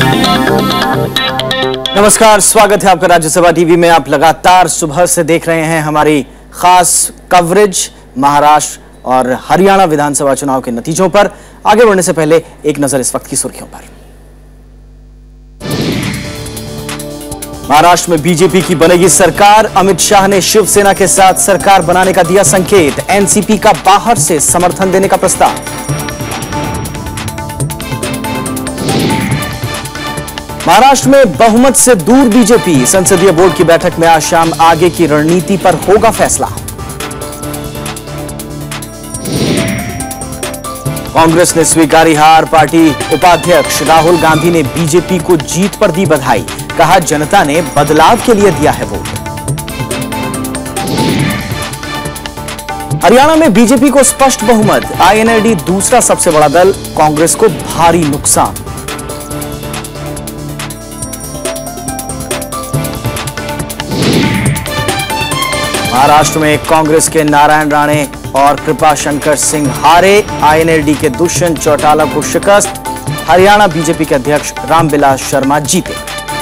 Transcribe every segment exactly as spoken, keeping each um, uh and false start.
नमस्कार, स्वागत है आपका राज्यसभा टीवी में। आप लगातार सुबह से देख रहे हैं हमारी खास कवरेज महाराष्ट्र और हरियाणा विधानसभा चुनाव के नतीजों पर। आगे बढ़ने से पहले एक नजर इस वक्त की सुर्खियों पर। महाराष्ट्र में बीजेपी की बनेगी सरकार। अमित शाह ने शिवसेना के साथ सरकार बनाने का दिया संकेत। एनसीपी का बाहर से समर्थन देने का प्रस्ताव। महाराष्ट्र में बहुमत से दूर बीजेपी। संसदीय बोर्ड की बैठक में आज शाम आगे की रणनीति पर होगा फैसला। कांग्रेस ने स्वीकारी हार। पार्टी उपाध्यक्ष राहुल गांधी ने बीजेपी को जीत पर दी बधाई। कहा, जनता ने बदलाव के लिए दिया है वोट। हरियाणा में बीजेपी को स्पष्ट बहुमत। आईएनएलडी दूसरा सबसे बड़ा दल। कांग्रेस को भारी नुकसान। महाराष्ट्र में कांग्रेस के नारायण राणे और कृपा शंकर सिंह हारे। आईएनएलडी के दुष्यंत चौटाला को शिकस्त। हरियाणा बीजेपी के अध्यक्ष रामविलास शर्मा जीते।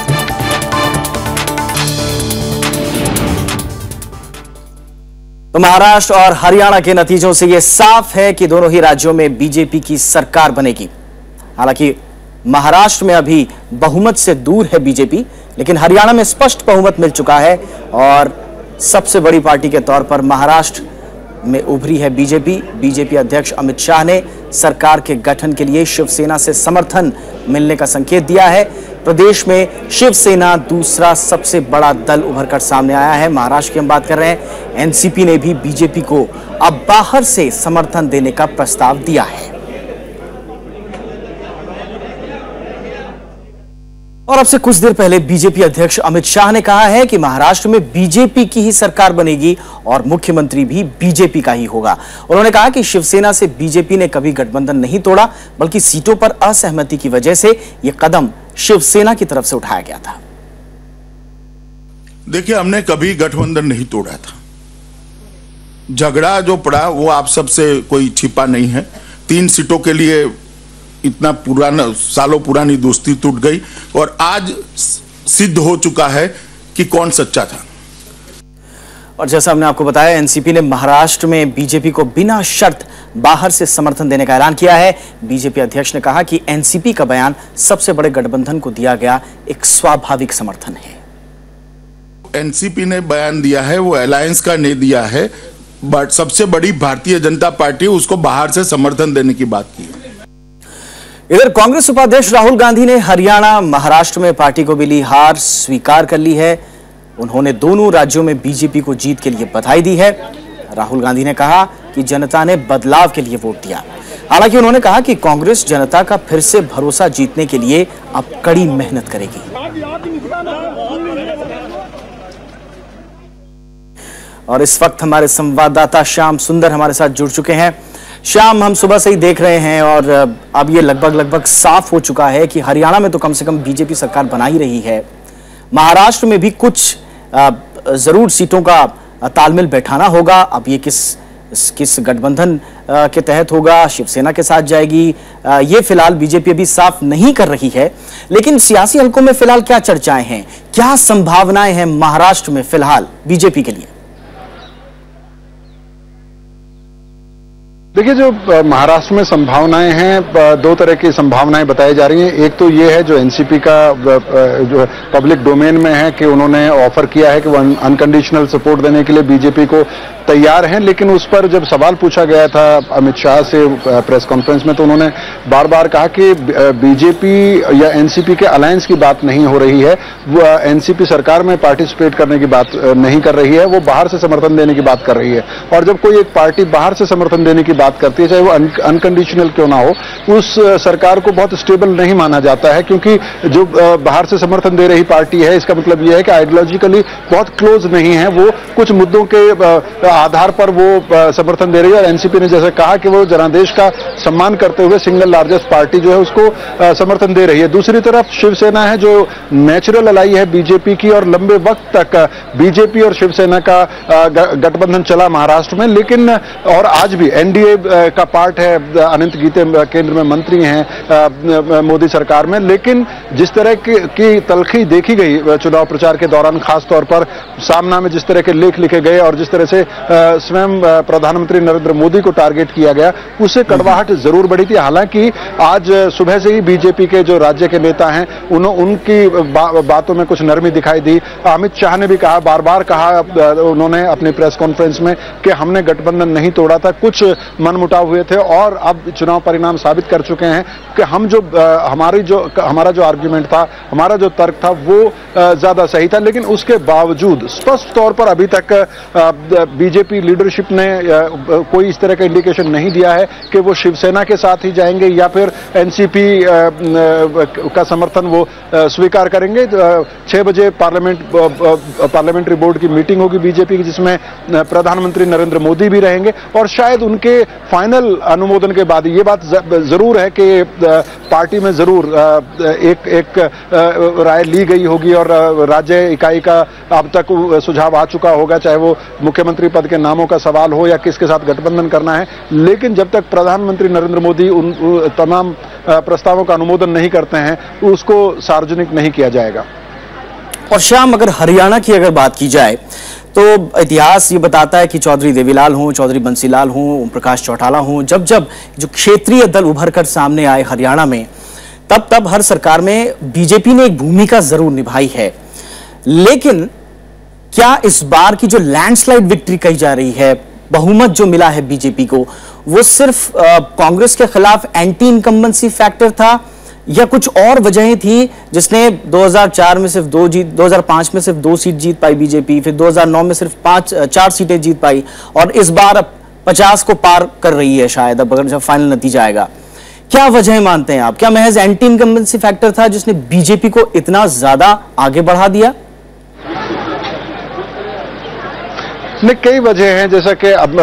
तो महाराष्ट्र और हरियाणा के नतीजों से यह साफ है कि दोनों ही राज्यों में बीजेपी की सरकार बनेगी। हालांकि महाराष्ट्र में अभी बहुमत से दूर है बीजेपी, लेकिन हरियाणा में स्पष्ट बहुमत मिल चुका है और सबसे बड़ी पार्टी के तौर पर महाराष्ट्र में उभरी है बीजेपी। बीजेपी अध्यक्ष अमित शाह ने सरकार के गठन के लिए शिवसेना से समर्थन मिलने का संकेत दिया है। प्रदेश में शिवसेना दूसरा सबसे बड़ा दल उभरकर सामने आया है। महाराष्ट्र की हम बात कर रहे हैं। एनसीपी ने भी बीजेपी को अब बाहर से समर्थन देने का प्रस्ताव दिया है। और अब से कुछ देर पहले बीजेपी अध्यक्ष अमित शाह ने कहा है कि महाराष्ट्र में बीजेपी की ही सरकार बनेगी और मुख्यमंत्री भी बीजेपी का ही होगा। उन्होंने कहा कि शिवसेना से बीजेपी ने कभी गठबंधन नहीं तोड़ा, बल्कि सीटों पर असहमति की वजह से यह कदम शिवसेना की तरफ से उठाया गया था। देखिए, हमने कभी गठबंधन नहीं तोड़ा था। झगड़ा जो पड़ा वो आप सबसे कोई छिपा नहीं है। तीन सीटों के लिए इतना पुराना सालों पुरानी दोस्ती टूट गई और आज सिद्ध हो चुका है कि कौन सच्चा था। और जैसा हमने आपको बताया, एनसीपी ने महाराष्ट्र में बीजेपी को बिना शर्त बाहर से समर्थन देने का ऐलान किया है। बीजेपी अध्यक्ष ने कहा कि एनसीपी का बयान सबसे बड़े गठबंधन को दिया गया एक स्वाभाविक समर्थन है। एनसीपी ने बयान दिया है, वो अलायंस का नहीं दिया है, बट सबसे बड़ी भारतीय जनता पार्टी उसको बाहर से समर्थन देने की बात की है। इधर कांग्रेस उपाध्यक्ष राहुल गांधी ने हरियाणा महाराष्ट्र में पार्टी को मिली हार स्वीकार कर ली है। उन्होंने दोनों राज्यों में बीजेपी को जीत के लिए बधाई दी है। राहुल गांधी ने कहा कि जनता ने बदलाव के लिए वोट दिया। हालांकि उन्होंने कहा कि कांग्रेस जनता का फिर से भरोसा जीतने के लिए अब कड़ी मेहनत करेगी। और इस वक्त हमारे संवाददाता श्याम सुंदर हमारे साथ जुड़ चुके हैं। श्याम, हम सुबह से ही देख रहे हैं और अब ये लगभग लगभग साफ हो चुका है कि हरियाणा में तो कम से कम बीजेपी सरकार बना ही रही है। महाराष्ट्र में भी कुछ जरूर सीटों का तालमेल बैठाना होगा। अब ये किस किस गठबंधन के तहत होगा, शिवसेना के साथ जाएगी, ये फिलहाल बीजेपी अभी साफ नहीं कर रही है। लेकिन सियासी हलकों में फिलहाल क्या चर्चाएं हैं, क्या संभावनाएं हैं महाराष्ट्र में फिलहाल बीजेपी के लिए? देखिए, जो महाराष्ट्र में संभावनाएं हैं, दो तरह की संभावनाएं बताई जा रही हैं। एक तो ये है जो एनसीपी का जो पब्लिक डोमेन में है कि उन्होंने ऑफर किया है कि वो अनकंडीशनल सपोर्ट देने के लिए बीजेपी को तैयार हैं। लेकिन उस पर जब सवाल पूछा गया था अमित शाह से प्रेस कॉन्फ्रेंस में, तो उन्होंने बार बार कहा कि बीजेपी या एनसीपी के अलायंस की बात नहीं हो रही है, वो एनसीपी सरकार में पार्टिसिपेट करने की बात नहीं कर रही है, वो बाहर से समर्थन देने की बात कर रही है। और जब कोई एक पार्टी बाहर से समर्थन देने की बात करती है, चाहे वो अनकंडीशनल क्यों ना हो, उस सरकार को बहुत स्टेबल नहीं माना जाता है। क्योंकि जो बाहर से समर्थन दे रही पार्टी है, इसका मतलब यह है कि आइडियोलॉजिकली बहुत क्लोज नहीं है, वो कुछ मुद्दों के आधार पर वो समर्थन दे रही है। और एनसीपी ने जैसे कहा कि वो जनादेश का सम्मान करते हुए सिंगल लार्जेस्ट पार्टी जो है उसको समर्थन दे रही है। दूसरी तरफ शिवसेना है जो नेचुरल अलाई है बीजेपी की, और लंबे वक्त तक बीजेपी और शिवसेना का गठबंधन चला महाराष्ट्र में। लेकिन और आज भी एनडीए एनडीए का पार्ट है, अनंत गीते केंद्र में मंत्री हैं मोदी सरकार में, लेकिन जिस तरह की, की तलखी देखी गई चुनाव प्रचार के दौरान, खासतौर पर सामना में जिस तरह के लेख लिखे गए और जिस तरह से स्वयं प्रधानमंत्री नरेंद्र मोदी को टारगेट किया गया, उससे कड़वाहट जरूर बढ़ी थी। हालांकि आज सुबह से ही बीजेपी के जो राज्य के नेता हैं उन, उनकी बा, बातों में कुछ नरमी दिखाई दी। अमित शाह ने भी कहा, बार बार कहा उन्होंने अपनी प्रेस कॉन्फ्रेंस में कि हमने गठबंधन नहीं तोड़ा था, कुछ मनमुटाव हुए थे और अब चुनाव परिणाम साबित कर चुके हैं कि हम जो हमारी जो हमारा जो आर्ग्यूमेंट था, हमारा जो तर्क था वो ज्यादा सही था। लेकिन उसके बावजूद स्पष्ट तौर पर अभी तक बीजेपी लीडरशिप ने कोई इस तरह का इंडिकेशन नहीं दिया है कि वो शिवसेना के साथ ही जाएंगे या फिर एनसीपी का समर्थन वो स्वीकार करेंगे। छह बजे पार्लियामेंट पार्लियामेंट्री बोर्ड की मीटिंग होगी बीजेपी की, जिसमें प्रधानमंत्री नरेंद्र मोदी भी रहेंगे और शायद उनके फाइनल अनुमोदन के बाद ये बात जरूर है कि पार्टी में जरूर एक एक राय ली गई होगी और राज्य इकाई का अब तक सुझाव आ चुका होगा, चाहे वो मुख्यमंत्री पद के नामों का सवाल हो या किसके साथ गठबंधन करना है। लेकिन जब तक प्रधानमंत्री नरेंद्र मोदी उन तमाम प्रस्तावों का अनुमोदन नहीं करते हैं, उसको सार्वजनिक नहीं किया जाएगा। और श्याम, अगर हरियाणा की अगर बात की जाए तो इतिहास ये बताता है कि चौधरी देवीलाल हों, चौधरी बंसीलाल हों, ओम प्रकाश चौटाला हों, जब जब जो क्षेत्रीय दल उभर कर सामने आए हरियाणा में, तब तब हर सरकार में बीजेपी ने एक भूमिका जरूर निभाई है। लेकिन क्या इस बार की जो लैंडस्लाइड विक्ट्री कही जा रही है, बहुमत जो मिला है बीजेपी को, वो सिर्फ कांग्रेस के खिलाफ एंटी इनकम्बेंसी फैक्टर था या कुछ और वजहें थी जिसने दो हज़ार चार में सिर्फ दो जीत दो हज़ार पाँच में सिर्फ दो सीट जीत पाई बीजेपी, फिर दो हज़ार नौ में सिर्फ पांच चार सीटें जीत पाई और इस बार अब पचास को पार कर रही है शायद, अब अगर जब फाइनल नतीजा आएगा। क्या वजह मानते हैं आप? क्या महज एंटी इनकम्बेंसी फैक्टर था जिसने बीजेपी को इतना ज्यादा आगे बढ़ा दिया? नहीं, कई वजह हैं, जैसा कि अब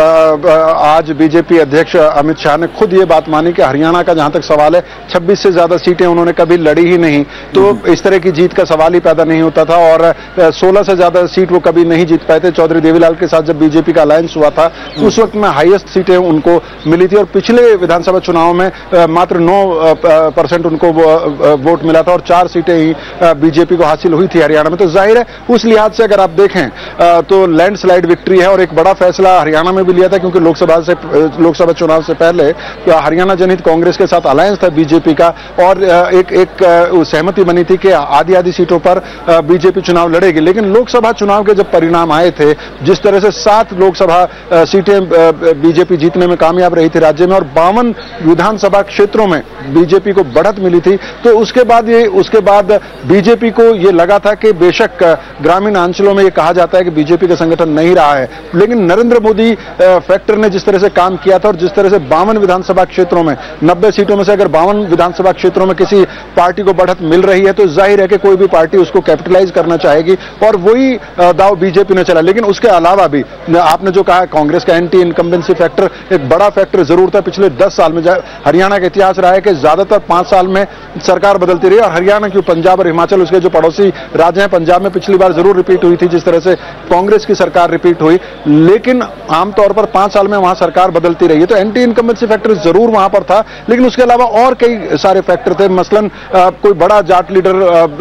आज बीजेपी अध्यक्ष अमित शाह ने खुद ये बात मानी कि हरियाणा का जहां तक सवाल है, छब्बीस से ज्यादा सीटें उन्होंने कभी लड़ी ही नहीं, तो इस तरह की जीत का सवाल ही पैदा नहीं होता था और सोलह से ज्यादा सीट वो कभी नहीं जीत पाए थे। चौधरी देवीलाल के साथ जब बीजेपी का अलायंस हुआ था उस वक्त में हाईएस्ट सीटें उनको मिली थी और पिछले विधानसभा चुनाव में मात्र नौ परसेंट उनको वोट मिला था और चार सीटें ही बीजेपी को हासिल हुई थी हरियाणा में। तो जाहिर है उस लिहाज से अगर आप देखें तो लैंडस्लाइड विक्ट्री है और एक बड़ा फैसला हरियाणा में भी लिया था, क्योंकि लोकसभा से लोकसभा चुनाव से पहले हरियाणा जनहित कांग्रेस के साथ अलायंस था बीजेपी का और एक एक सहमति बनी थी कि आधी आधी सीटों पर बीजेपी चुनाव लड़ेगी। लेकिन लोकसभा चुनाव के जब परिणाम आए थे, जिस तरह से सात लोकसभा सीटें बीजेपी जीतने में कामयाब रही थी राज्य में और बावन विधानसभा क्षेत्रों में बीजेपी को बढ़त मिली थी, तो उसके बाद ये उसके बाद बीजेपी को ये लगा था कि बेशक ग्रामीण अंचलों में ये कहा जाता है कि बीजेपी का संगठन नहीं रहा है, लेकिन नरेंद्र मोदी फैक्टर ने जिस तरह से काम किया था और जिस तरह से बावन विधानसभा क्षेत्रों में नब्बे सीटों में से अगर बावन विधानसभा क्षेत्रों में किसी पार्टी को बढ़त मिल रही है तो जाहिर है कि कोई भी पार्टी उसको कैपिटलाइज करना चाहेगी और वही दाव बीजेपी ने चला। लेकिन उसके अलावा भी आपने जो कहा कांग्रेस का एंटी इनकम्बेंसी फैक्टर एक बड़ा फैक्टर जरूर था। पिछले दस साल में हरियाणा का इतिहास रहा है कि ज्यादातर पांच साल में सरकार बदलती रही और हरियाणा क्यों पंजाब और हिमाचल उसके जो पड़ोसी राज्य हैं, पंजाब में पिछली बार जरूर रिपीट हुई थी जिस तरह से कांग्रेस की सरकार रिपीट हुई, लेकिन आमतौर पर पांच साल में वहां सरकार बदलती रही है। तो एंटी इनकम्बेंसी फैक्टर जरूर वहां पर था, लेकिन उसके अलावा और कई सारे फैक्टर थे। मसलन आ, कोई बड़ा जाट लीडर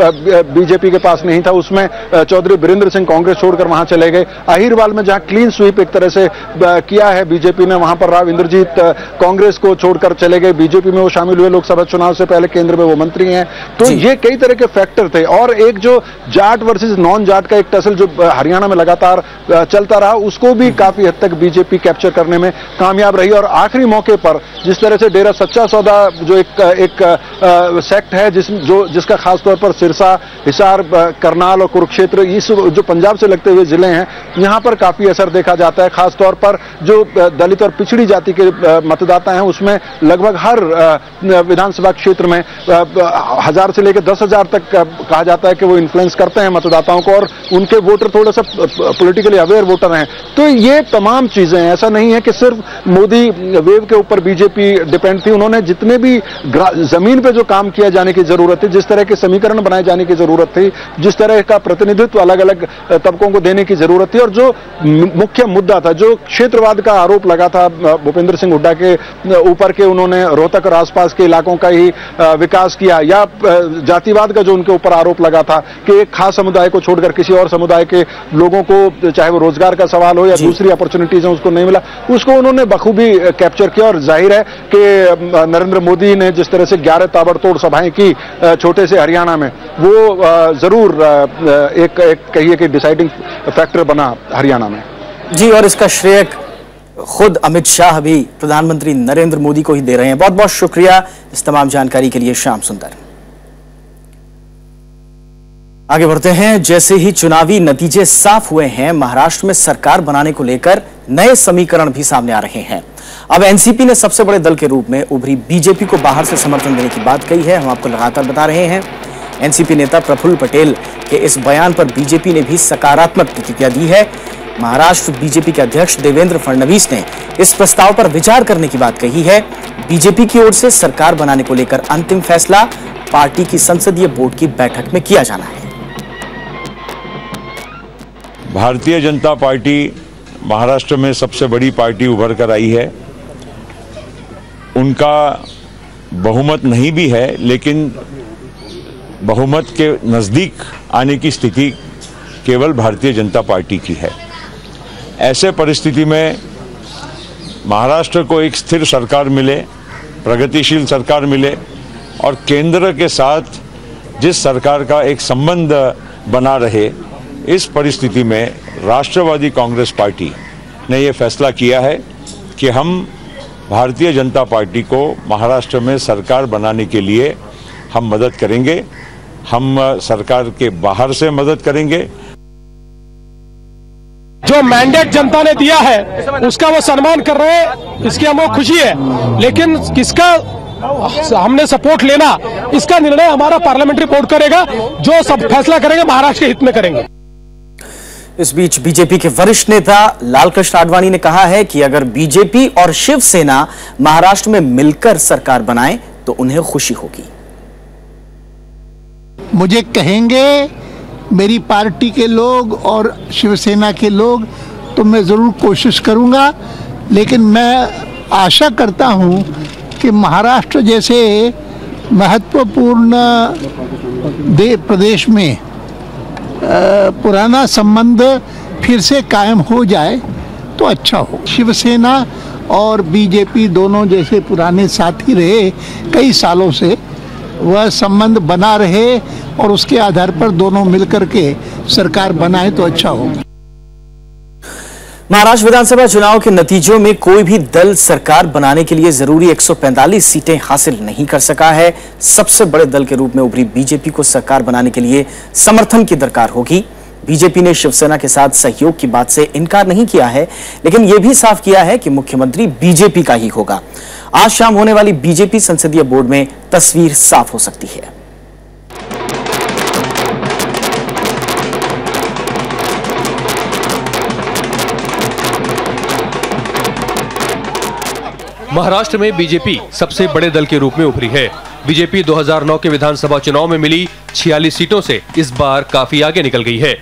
बीजेपी के पास नहीं था, उसमें चौधरी बीरेंद्र सिंह कांग्रेस छोड़कर वहां चले गए। अहिरवाल में जहां क्लीन स्वीप एक तरह से आ, किया है बीजेपी ने, वहां पर राव इंद्रजीत कांग्रेस को छोड़कर चले गए, बीजेपी में वो शामिल हुए लोकसभा चुनाव से पहले, केंद्र में वो मंत्री हैं। तो ये कई तरह के फैक्टर थे और एक जो जाट वर्सेस नॉन जाट का एक टसल जो हरियाणा में लगातार चलता रहा, उसको भी काफी हद तक बीजेपी कैप्चर करने में कामयाब रही। और आखिरी मौके पर जिस तरह से डेरा सच्चा सौदा जो एक एक सेक्ट है जिस जो जिसका खासतौर पर सिरसा, हिसार, करनाल और कुरुक्षेत्र इस जो पंजाब से लगते हुए जिले हैं, यहां पर काफी असर देखा जाता है। खासतौर पर जो दलित और पिछड़ी जाति के मतदाता हैं उसमें लगभग हर विधानसभा क्षेत्र में हजार से लेकर दस हजार तक कहा जाता है कि वो इन्फ्लुएंस करते हैं मतदाताओं को और उनके वोटर थोड़ा सा पॉलिटिकली अवेयर वोटर वोटर हैं। तो ये तमाम चीजें, ऐसा नहीं है कि सिर्फ मोदी वेव के ऊपर बीजेपी डिपेंड थी। उन्होंने जितने भी जमीन पे जो काम किया जाने की जरूरत थी, जिस तरह के समीकरण बनाए जाने की जरूरत थी, जिस तरह का प्रतिनिधित्व अलग अलग तबकों को देने की जरूरत थी, और जो मुख्य मुद्दा था, जो क्षेत्रवाद का आरोप लगा था भूपेंद्र सिंह हुड्डा के ऊपर के उन्होंने रोहतक और आसपास के इलाकों का ही विकास किया, या जातिवाद का जो उनके ऊपर आरोप लगा था कि एक खास समुदाय को छोड़कर किसी और समुदाय के लोगों को, चाहे वो रोजगार का सवाल हो या दूसरी अपॉर्चुनिटीज है, उसको नहीं मिला, उसको उन्होंने बखूबी कैप्चर किया। और जाहिर है कि नरेंद्र मोदी ने जिस तरह से ग्यारह ताबड़तोड़ सभाएं की छोटे से हरियाणा में, वो जरूर एक, एक कहिए कि डिसाइडिंग फैक्टर बना हरियाणा में। जी, और इसका श्रेय खुद अमित शाह भी प्रधानमंत्री नरेंद्र मोदी को ही दे रहे हैं। बहुत बहुत शुक्रिया इस तमाम जानकारी के लिए श्याम सुंदर। आगे बढ़ते हैं। जैसे ही चुनावी नतीजे साफ हुए हैं, महाराष्ट्र में सरकार बनाने को लेकर नए समीकरण भी सामने आ रहे हैं। अब एनसीपी ने सबसे बड़े दल के रूप में उभरी बीजेपी को बाहर से समर्थन देने की बात कही है। हम आपको लगातार बता रहे हैं। एनसीपी नेता प्रफुल्ल पटेल के इस बयान पर बीजेपी ने भी सकारात्मक प्रतिक्रिया दी है। महाराष्ट्र बीजेपी के अध्यक्ष देवेंद्र फडणवीस ने इस प्रस्ताव पर विचार करने की बात कही है। बीजेपी की ओर से सरकार बनाने को लेकर अंतिम फैसला पार्टी की संसदीय बोर्ड की बैठक में किया जाना है। भारतीय जनता पार्टी महाराष्ट्र में सबसे बड़ी पार्टी उभर कर आई है। उनका बहुमत नहीं भी है, लेकिन बहुमत के नज़दीक आने की स्थिति केवल भारतीय जनता पार्टी की है। ऐसे परिस्थिति में महाराष्ट्र को एक स्थिर सरकार मिले, प्रगतिशील सरकार मिले, और केंद्र के साथ जिस सरकार का एक संबंध बना रहे, इस परिस्थिति में राष्ट्रवादी कांग्रेस पार्टी ने ये फैसला किया है कि हम भारतीय जनता पार्टी को महाराष्ट्र में सरकार बनाने के लिए हम मदद करेंगे। हम सरकार के बाहर से मदद करेंगे। जो मैंडेट जनता ने दिया है उसका वो सम्मान कर रहे हैं, इसकी हमको खुशी है। लेकिन किसका हमने सपोर्ट लेना, इसका निर्णय हमारा पार्लियामेंट्री बोर्ड करेगा। जो सब फैसला करेंगे महाराष्ट्र के हित में करेंगे। इस बीच बीजेपी के वरिष्ठ नेता लालकृष्ण आडवाणी ने कहा है कि अगर बीजेपी और शिवसेना महाराष्ट्र में मिलकर सरकार बनाए तो उन्हें खुशी होगी। मुझे कहेंगे मेरी पार्टी के लोग और शिवसेना के लोग तो मैं ज़रूर कोशिश करूंगा, लेकिन मैं आशा करता हूं कि महाराष्ट्र जैसे महत्वपूर्ण दे प्रदेश में पुराना संबंध फिर से कायम हो जाए तो अच्छा हो। शिवसेना और बीजेपी दोनों जैसे पुराने साथी रहे कई सालों से, वह संबंध बना रहे और उसके आधार पर दोनों मिलकर के सरकार बनाए तो अच्छा होगा। महाराष्ट्र विधानसभा चुनाव के नतीजों में कोई भी दल सरकार बनाने के लिए जरूरी एक सौ पैंतालीस सीटें हासिल नहीं कर सका है। सबसे बड़े दल के रूप में उभरी बीजेपी को सरकार बनाने के लिए समर्थन की दरकार होगी। बीजेपी ने शिवसेना के साथ सहयोग की बात से इनकार नहीं किया है, लेकिन यह भी साफ किया है कि मुख्यमंत्री बीजेपी का ही होगा। आज शाम होने वाली बीजेपी संसदीय बोर्ड में तस्वीर साफ हो सकती है। महाराष्ट्र में बीजेपी सबसे बड़े दल के रूप में उभरी है। बीजेपी दो हज़ार नौ के विधानसभा चुनाव में मिली छियालीस सीटों से इस बार काफी आगे निकल गई है,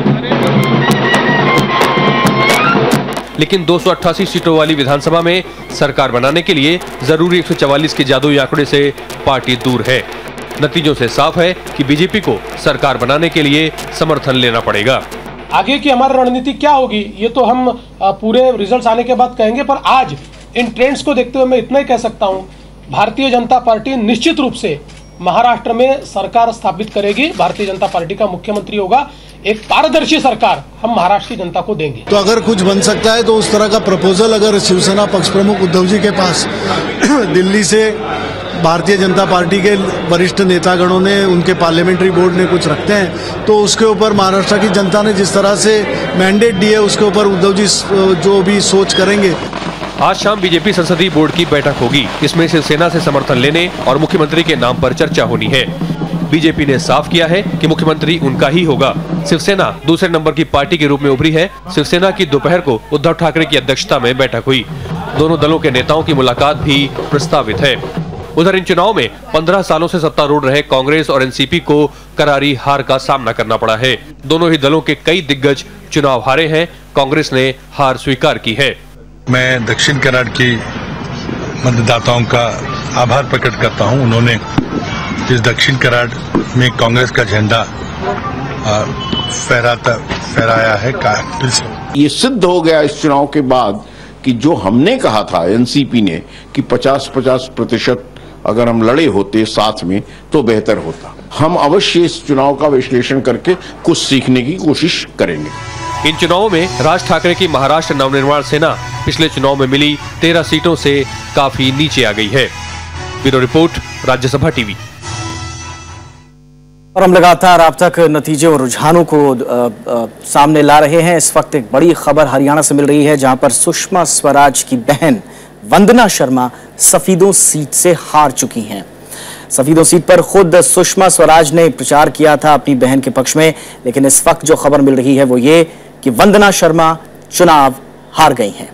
लेकिन दो सौ अट्ठासी सीटों वाली विधानसभा में सरकार बनाने के लिए जरूरी एक सौ चवालीस के जादुई आंकड़े से पार्टी दूर है। नतीजों से साफ है कि बीजेपी को सरकार बनाने के लिए समर्थन लेना पड़ेगा। आगे की हमारी रणनीति क्या होगी ये तो हम पूरे रिजल्ट्स आने के बाद कहेंगे, पर आज इन ट्रेंड्स को देखते हुए मैं इतना ही कह सकता हूं, भारतीय जनता पार्टी निश्चित रूप से महाराष्ट्र में सरकार स्थापित करेगी। भारतीय जनता पार्टी का मुख्यमंत्री होगा। एक पारदर्शी सरकार हम महाराष्ट्र की जनता को देंगे। तो अगर कुछ बन सकता है तो उस तरह का प्रपोजल अगर शिवसेना पक्ष प्रमुख उद्धव जी के पास दिल्ली से भारतीय जनता पार्टी के वरिष्ठ नेतागणों ने, उनके पार्लियामेंट्री बोर्ड ने कुछ रखते हैं, तो उसके ऊपर महाराष्ट्र की जनता ने जिस तरह से मैंडेट दिए उसके ऊपर उद्धव जी जो भी सोच करेंगे। आज शाम बीजेपी संसदीय बोर्ड की बैठक होगी। इसमें शिवसेना से समर्थन लेने और मुख्यमंत्री के नाम पर चर्चा होनी है। बीजेपी ने साफ किया है कि मुख्यमंत्री उनका ही होगा। शिवसेना दूसरे नंबर की पार्टी के रूप में उभरी है। शिवसेना की दोपहर को उद्धव ठाकरे की अध्यक्षता में बैठक हुई। दोनों दलों के नेताओं की मुलाकात भी प्रस्तावित है। उधर इन चुनाव में पंद्रह सालों से सत्तारूढ़ रहे कांग्रेस और एनसीपी को करारी हार का सामना करना पड़ा है। दोनों ही दलों के कई दिग्गज चुनाव हारे हैं। कांग्रेस ने हार स्वीकार की है। मैं दक्षिण कन्नड़ की मतदाताओं का आभार प्रकट करता हूं। उन्होंने इस दक्षिण कन्नड़ में कांग्रेस का झंडा फहराता फहराया है। ये सिद्ध हो गया इस चुनाव के बाद कि जो हमने कहा था एनसीपी ने कि पचास पचास प्रतिशत अगर हम लड़े होते साथ में तो बेहतर होता। हम अवश्य इस चुनाव का विश्लेषण करके कुछ सीखने की कोशिश करेंगे। इन चुनावों में राज ठाकरे की महाराष्ट्र नवनिर्माण सेना पिछले चुनाव में मिली तेरह सीटों से काफी नीचे आ गई है। Bureau report, Rajya Sabha TV. और हम लगातार आप तक नतीजे और रुझानों को आ, आ, सामने ला रहे हैं। इस वक्त एक बड़ी खबर हरियाणा से मिल रही है, जहां पर सुषमा स्वराज की बहन वंदना शर्मा सफीदों सीट से हार चुकी हैं। सफीदों सीट पर खुद सुषमा स्वराज ने प्रचार किया था अपनी बहन के पक्ष में, लेकिन इस वक्त जो खबर मिल रही है वो ये कि वंदना शर्मा चुनाव हार गई हैं।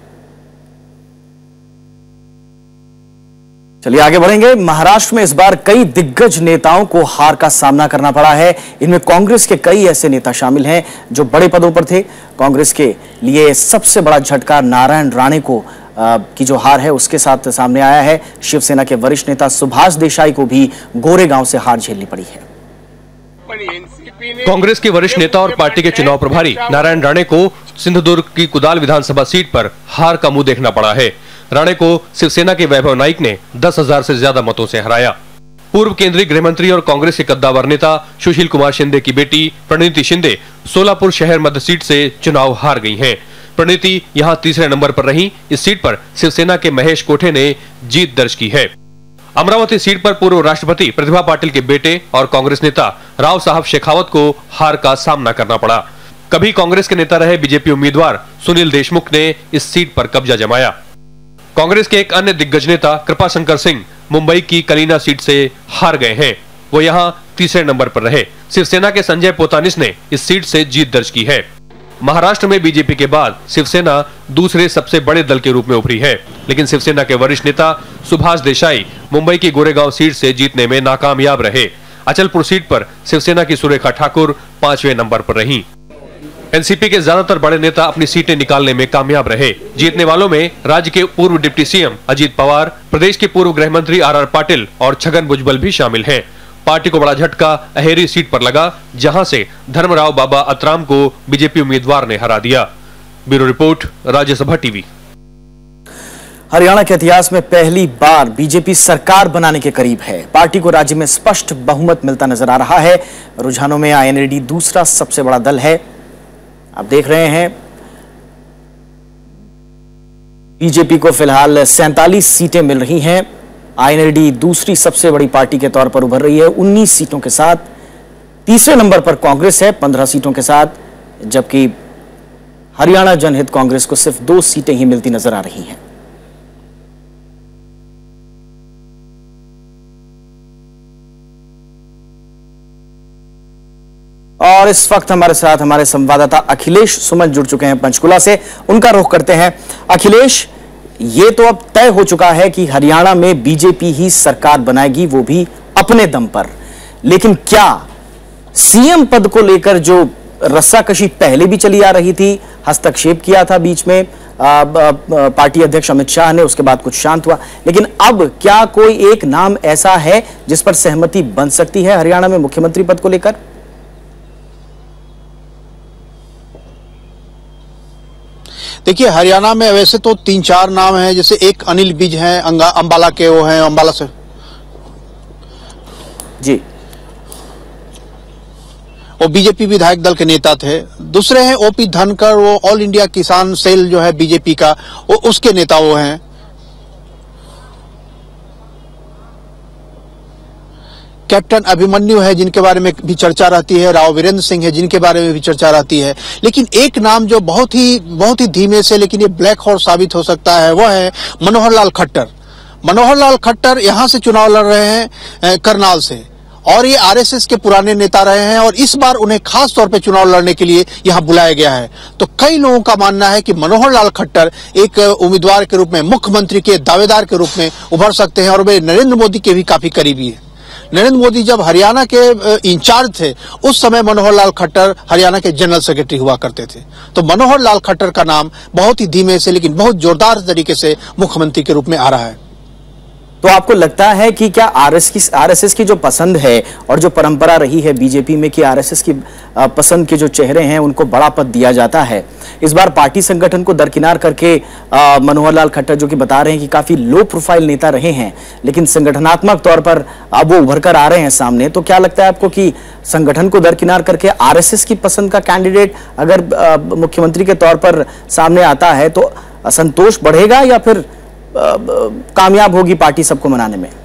चलिए आगे बढ़ेंगे। महाराष्ट्र में इस बार कई दिग्गज नेताओं को हार का सामना करना पड़ा है। इनमें कांग्रेस के कई ऐसे नेता शामिल हैं जो बड़े पदों पर थे। कांग्रेस के लिए सबसे बड़ा झटका नारायण राणे को आ, की जो हार है उसके साथ सामने आया है। शिवसेना के वरिष्ठ नेता सुभाष देसाई को भी गोरेगांव से हार झेलनी पड़ी है। कांग्रेस के वरिष्ठ नेता और पार्टी के चुनाव प्रभारी नारायण राणे को सिंधुदुर्ग की कुदाल विधानसभा सीट पर हार का मुंह देखना पड़ा है। राणे को शिवसेना के वैभव नाइक ने दस हजार से ज्यादा मतों से हराया। पूर्व केंद्रीय गृह मंत्री और कांग्रेस के कद्दावर नेता सुशील कुमार शिंदे की बेटी प्रणीति शिंदे सोलापुर शहर मध्य सीट से चुनाव हार गई हैं। प्रणीति यहां तीसरे नंबर पर रही। इस सीट पर शिवसेना के महेश कोठे ने जीत दर्ज की है। अमरावती सीट पर पूर्व राष्ट्रपति प्रतिभा पाटिल के बेटे और कांग्रेस नेता राव साहब शेखावत को हार का सामना करना पड़ा। कभी कांग्रेस के नेता रहे बीजेपी उम्मीदवार सुनील देशमुख ने इस सीट पर कब्जा जमाया। कांग्रेस के एक अन्य दिग्गज नेता कृपाशंकर सिंह मुंबई की कलीना सीट से हार गए हैं। वो यहां तीसरे नंबर पर रहे। शिवसेना के संजय पोतानिस ने इस सीट से जीत दर्ज की है। महाराष्ट्र में बीजेपी के बाद शिवसेना दूसरे सबसे बड़े दल के रूप में उभरी है, लेकिन शिवसेना के वरिष्ठ नेता सुभाष देसाई मुंबई की गोरेगांव सीट से जीतने में नाकामयाब रहे। अचलपुर सीट पर शिवसेना की सुरेखा ठाकुर पांचवें नंबर पर रहीं। एनसीपी के ज्यादातर बड़े नेता अपनी सीटें निकालने में कामयाब रहे। जीतने वालों में राज्य के पूर्व डिप्टी सीएम अजीत पवार, प्रदेश के पूर्व गृह मंत्री आर आर पाटिल और छगन भुजबल भी शामिल हैं। पार्टी को बड़ा झटका अहेरी सीट पर लगा, जहां से धर्मराव बाबा अतराम को बीजेपी उम्मीदवार ने हरा दिया। Bureau report, Rajya Sabha TV. Haryana के इतिहास में पहली बार बीजेपी सरकार बनाने के करीब है। पार्टी को राज्य में स्पष्ट बहुमत मिलता नजर आ रहा है। रुझानों में आईएनएलडी दूसरा सबसे बड़ा दल है। आप देख रहे हैं बीजेपी को फिलहाल सैंतालीस सीटें मिल रही हैं। आईएनएलडी दूसरी सबसे बड़ी पार्टी के तौर पर उभर रही है उन्नीस सीटों के साथ। तीसरे नंबर पर कांग्रेस है पंद्रह सीटों के साथ, जबकि हरियाणा जनहित कांग्रेस को सिर्फ दो सीटें ही मिलती नजर आ रही हैं। और इस वक्त हमारे साथ हमारे संवाददाता अखिलेश सुमन जुड़ चुके हैं पंचकुला से। उनका रुख करते हैं। अखिलेश, ये तो अब तय हो चुका है कि हरियाणा में बीजेपी ही सरकार बनाएगी, वो भी अपने दम पर, लेकिन क्या सीएम पद को लेकर जो रस्साकशी पहले भी चली आ रही थी, हस्तक्षेप किया था बीच में आ, आ, पार्टी अध्यक्ष अमित शाह ने, उसके बाद कुछ शांत हुआ, लेकिन अब क्या कोई एक नाम ऐसा है जिस पर सहमति बन सकती है हरियाणा में मुख्यमंत्री पद को लेकर? देखिए, हरियाणा में वैसे तो तीन चार नाम हैं, जैसे एक अनिल विज हैं, अंबाला के वो हैं, अंबाला से जी, वो बीजेपी विधायक दल के नेता थे। दूसरे हैं ओपी धनखड़, वो ऑल इंडिया किसान सेल जो है बीजेपी का, वो उसके नेता वो हैं। कैप्टन अभिमन्यु है जिनके बारे में भी चर्चा रहती है, राव वीरेंद्र सिंह है जिनके बारे में भी चर्चा रहती है। लेकिन एक नाम जो बहुत ही बहुत ही धीमे से लेकिन ये ब्लैक हॉर्स साबित हो सकता है, वह है मनोहर लाल खट्टर। मनोहर लाल खट्टर यहां से चुनाव लड़ रहे हैं करनाल से, और ये आरएसएस के पुराने नेता रहे हैं और इस बार उन्हें खास तौर पे चुनाव लड़ने के लिए यहां बुलाया गया है। तो कई लोगों का मानना है कि मनोहर लाल खट्टर एक उम्मीदवार के रूप में, मुख्यमंत्री के दावेदार के रूप में उभर सकते हैं और वे नरेंद्र मोदी के भी काफी करीबी है। नरेंद्र मोदी जब हरियाणा के इंचार्ज थे उस समय मनोहर लाल खट्टर हरियाणा के जनरल सेक्रेटरी हुआ करते थे। तो मनोहर लाल खट्टर का नाम बहुत ही धीमे से लेकिन बहुत जोरदार तरीके से मुख्यमंत्री के रूप में आ रहा है। तो आपको लगता है कि क्या आरएस की आरएसएस की जो पसंद है और जो परंपरा रही है बीजेपी में कि आरएसएस की पसंद के जो चेहरे हैं उनको बड़ा पद दिया जाता है, इस बार पार्टी संगठन को दरकिनार करके मनोहर लाल खट्टर जो कि बता रहे हैं कि काफी लो प्रोफाइल नेता रहे हैं लेकिन संगठनात्मक तौर पर अब वो उभर कर आ रहे हैं सामने, तो क्या लगता है आपको कि संगठन को दरकिनार करके आरएसएस की पसंद का कैंडिडेट अगर मुख्यमंत्री के तौर पर सामने आता है तो असंतोष बढ़ेगा या फिर कामयाब होगी पार्टी सबको मनाने में?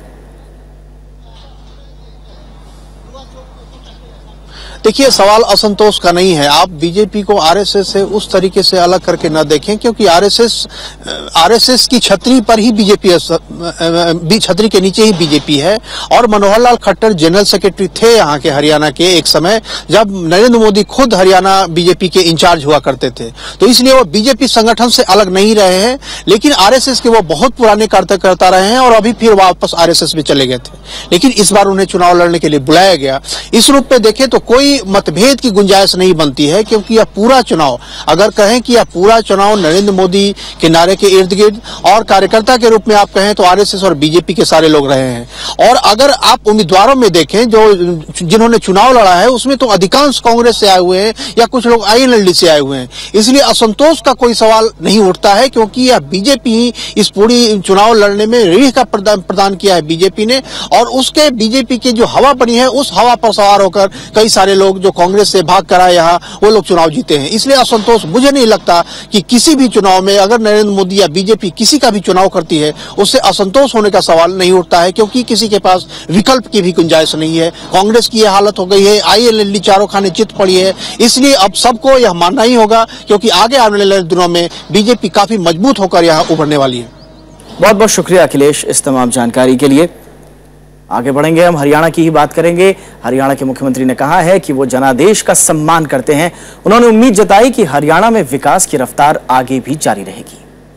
देखिए, सवाल असंतोष का नहीं है। आप बीजेपी को आरएसएस से उस तरीके से अलग करके न देखें क्योंकि आरएसएस आरएसएस की छतरी पर ही बीजेपी, छतरी के नीचे ही बीजेपी है। और मनोहर लाल खट्टर जनरल सेक्रेटरी थे यहाँ के हरियाणा के एक समय जब नरेंद्र मोदी खुद हरियाणा बीजेपी के इंचार्ज हुआ करते थे, तो इसलिए वो बीजेपी संगठन से अलग नहीं रहे हैं। लेकिन आरएसएस के वो बहुत पुराने कार्यकर्ता रहे हैं और अभी फिर वापस आरएसएस में चले गए थे। लेकिन इस बार उन्हें चुनाव लड़ने के लिए बुलाया गया। इस रूप में देखें तो कोई मतभेद की गुंजाइश नहीं बनती है क्योंकि यह पूरा चुनाव, अगर कहें कि यह पूरा चुनाव नरेंद्र मोदी के नारे के इर्द गिर्द और कार्यकर्ता के रूप में आप कहें तो आरएसएस और बीजेपी के सारे लोग रहे हैं। और अगर आप उम्मीदवारों में देखें जो जिन्होंने चुनाव लड़ा है उसमें तो अधिकांश कांग्रेस से आए हुए हैं या कुछ लोग आईएनएलडी से आए हुए हैं। इसलिए असंतोष का कोई सवाल नहीं उठता है क्योंकि यह बीजेपी इस पूरी चुनाव लड़ने में रीढ़ का प्रदान किया है बीजेपी ने, और उसके बीजेपी की जो हवा बनी है उस हवा पर सवार होकर कई सारे लोग जो कांग्रेस से भाग कर आए यहाँ वो लोग चुनाव जीते हैं। इसलिए असंतोष मुझे नहीं लगता कि किसी भी चुनाव में अगर नरेंद्र मोदी या बीजेपी किसी का भी चुनाव करती है उससे असंतोष होने का सवाल नहीं उठता है क्योंकि किसी के पास विकल्प की भी गुंजाइश नहीं है। कांग्रेस की यह हालत हो गई है, आईएनएलडी चारों खाने चित पड़ी है। इसलिए अब सबको यह मानना ही होगा क्योंकि आगे आने वाले दिनों में बीजेपी काफी मजबूत होकर यहाँ उभरने वाली है। बहुत बहुत शुक्रिया अखिलेश इस तमाम जानकारी के लिए। आगे बढ़ेंगे, हम हरियाणा की ही बात करेंगे। हरियाणा के मुख्यमंत्री ने कहा है कि वो जनादेश का सम्मान करते हैं। उन्होंने उम्मीद जताई कि हरियाणा में विकास की रफ्तार आगे भी जारी रहेगी।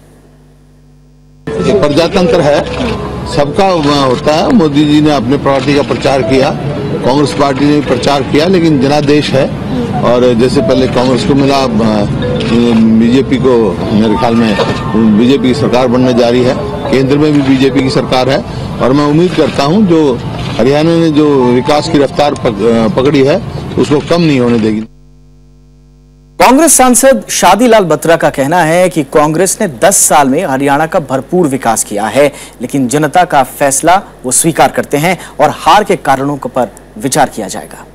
प्रजातंत्र है, सबका होता है। मोदी जी ने अपने पार्टी का प्रचार किया, कांग्रेस पार्टी ने प्रचार किया, लेकिन जनादेश है। और जैसे पहले कांग्रेस को मिला, बीजेपी को मेरे ख्याल में बीजेपी की सरकार बनने जा रही है। केंद्र में भी बीजेपी की सरकार है और मैं उम्मीद करता हूं जो हरियाणा ने जो विकास की रफ्तार पकड़ी है उसको कम नहीं होने देगी। कांग्रेस सांसद शादीलाल बत्रा का कहना है कि कांग्रेस ने दस साल में हरियाणा का भरपूर विकास किया है, लेकिन जनता का फैसला वो स्वीकार करते हैं और हार के कारणों पर विचार किया जाएगा।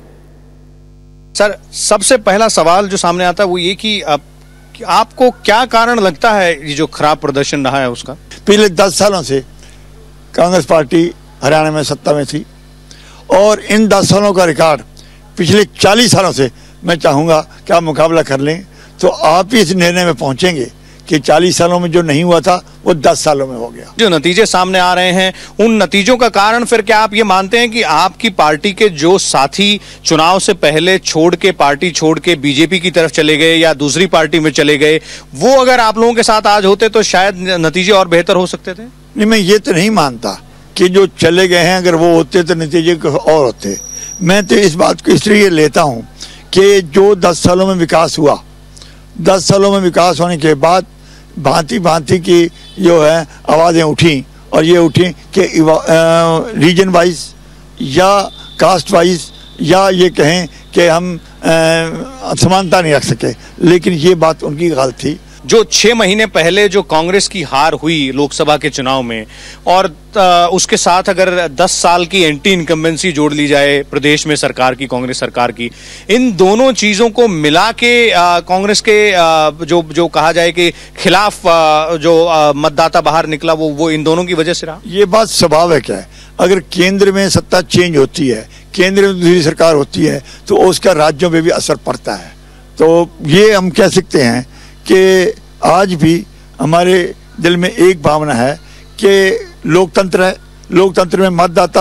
सर, सबसे पहला सवाल जो सामने आता है वो ये कि आप, कि आपको क्या कारण लगता है ये जो खराब प्रदर्शन रहा है उसका? पिछले दस सालों से कांग्रेस पार्टी हरियाणा में सत्ता में थी और इन दस सालों का रिकॉर्ड पिछले चालीस सालों से मैं चाहूंगा कि आप मुकाबला कर लें तो आप ही इस निर्णय में पहुंचेंगे कि चालीस सालों में जो नहीं हुआ था वो दस सालों में हो गया। जो नतीजे सामने आ रहे हैं उन नतीजों का कारण फिर क्या आप ये मानते हैं कि आपकी पार्टी के जो साथी चुनाव से पहले छोड़ के पार्टी छोड़ के बीजेपी की तरफ चले गए या दूसरी पार्टी में चले गए, वो अगर आप लोगों के साथ आज होते तो शायद नतीजे और बेहतर हो सकते थे? नहीं, मैं ये तो नहीं मानता कि जो चले गए हैं अगर वो होते तो नतीजे और होते। मैं तो इस बात को इसलिए लेता हूँ कि जो दस सालों में विकास हुआ, दस सालों में विकास होने के बाद भांति भांति की जो है आवाज़ें उठी और ये उठी कि रीजन वाइज या कास्ट वाइज या ये कहें कि हम समानता नहीं रख सके, लेकिन ये बात उनकी गलत थी। जो छह महीने पहले जो कांग्रेस की हार हुई लोकसभा के चुनाव में और उसके साथ अगर दस साल की एंटी इनकम्बेंसी जोड़ ली जाए प्रदेश में सरकार की, कांग्रेस सरकार की, इन दोनों चीजों को मिला के कांग्रेस के आ, जो जो कहा जाए कि खिलाफ आ, जो आ, मतदाता बाहर निकला वो वो इन दोनों की वजह से रहा। ये बात स्वाभाविक है। अगर केंद्र में सत्ता चेंज होती है, केंद्र में दूसरी सरकार होती है तो उसका राज्यों में भी असर पड़ता है। तो ये हम कह सकते हैं कि आज भी हमारे दिल में एक भावना है कि लोकतंत्र है, लोकतंत्र में मतदाता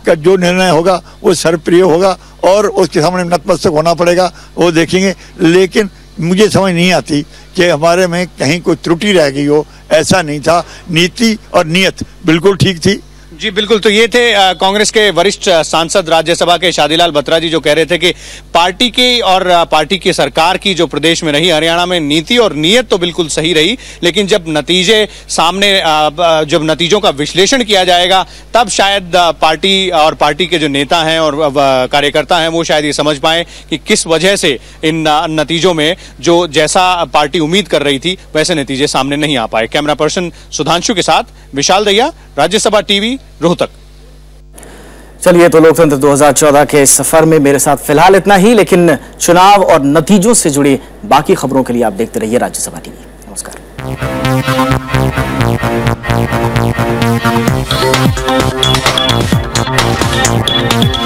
का जो निर्णय होगा वो सर्वप्रिय होगा और उसके सामने नतमस्तक होना पड़ेगा, वो देखेंगे। लेकिन मुझे समझ नहीं आती कि हमारे में कहीं कोई त्रुटि रह गई हो, ऐसा नहीं था। नीति और नीयत बिल्कुल ठीक थी। जी बिल्कुल। तो ये थे कांग्रेस के वरिष्ठ सांसद राज्यसभा के शादीलाल बत्रा जी, जो कह रहे थे कि पार्टी की और पार्टी की सरकार की जो प्रदेश में रही हरियाणा में नीति और नीयत तो बिल्कुल सही रही, लेकिन जब नतीजे सामने जब नतीजों का विश्लेषण किया जाएगा तब शायद पार्टी और पार्टी के जो नेता हैं और कार्यकर्ता हैं वो शायद ये समझ पाए कि किस वजह से इन नतीजों में जो जैसा पार्टी उम्मीद कर रही थी वैसे नतीजे सामने नहीं आ पाए। कैमरा पर्सन सुधांशु के साथ विशाल दैया, राज्यसभा टीवी, रोहतक। चलिए, तो लोकतंत्र दो हज़ार चौदह के सफर में मेरे साथ फिलहाल इतना ही, लेकिन चुनाव और नतीजों से जुड़ी बाकी खबरों के लिए आप देखते रहिए राज्यसभा टीवी। नमस्कार।